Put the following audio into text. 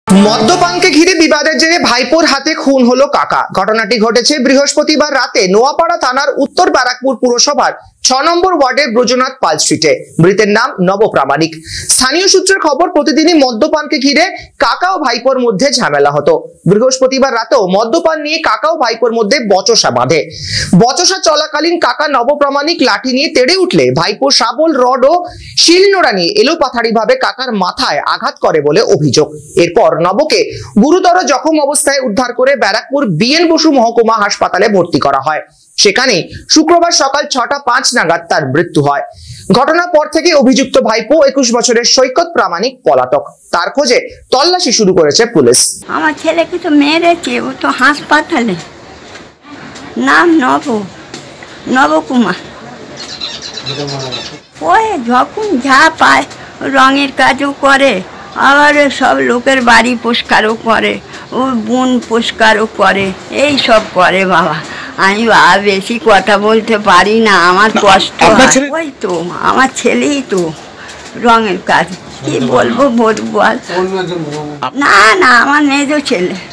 মদ্যপানকে ঘিরে বিবাদের জেরে ভাইপোর হাতে খুন হলো কাকা। ঘটনাটি ঘটেছে বৃহস্পতিবার রাতে নোয়াপাড়া থানার উত্তর ব্যারাকপুর পুরসভার ৬ নম্বর ওয়ার্ডের ব্রজনাথ পাল স্ট্রিটে। মৃতের নাম নবপ্রামাণিক। স্থানীয় সূত্রের খবর, প্রতিদিনই মদ্যপানকে ঘিরে কাকা ও ভাইপোর মধ্যে ঝামেলা হতো। বৃহস্পতিবার রাতেও মদ্যপান নিয়ে কাকা ও ভাইপোর মধ্যে বচসা বাঁধে। বচসা চলাকালীন কাকা নবপ্রামাণিক লাঠি নিয়ে তেড়ে উঠলে ভাইপো শাবল, রড ও শিলনোড়া নিয়ে এলোপাথারি ভাবে কাকার মাথায় আঘাত করে বলে অভিযোগ। এরপর নবকে গুরুতর জখম অবস্থায় উদ্ধার করে ব্যারাকপুর বিএন বসু মহকুমা হাসপাতালে ভর্তি করা হয়। সেখানে শুক্রবার সকাল ৬টা ৫ নাগাদ তার মৃত্যু হয়। ঘটনার পর থেকে অভিযুক্ত ভাইপো ২১ বছরের সৈকত প্রামাণিক পলাতক। তার খোঁজে তল্লাশি শুরু করেছে পুলিশ। আমার ছেলেকে তো মেরেছে, ও তো হাসপাতালে। নাম নবকুমার। ওই যখন যা পায় রঙের কাজও করে, আবার সব লোকের বাড়ি পরিষ্কারও করে, ও বোন পরিষ্কারও করে, এই সব করে। বাবা, আমি বেশি কথা বলতে পারি না, আমার কষ্ট হয়। ওই তো আমার ছেলেই তো রঙের কাজ, কি বলবো বল। না, আমার মেজো ছেলে।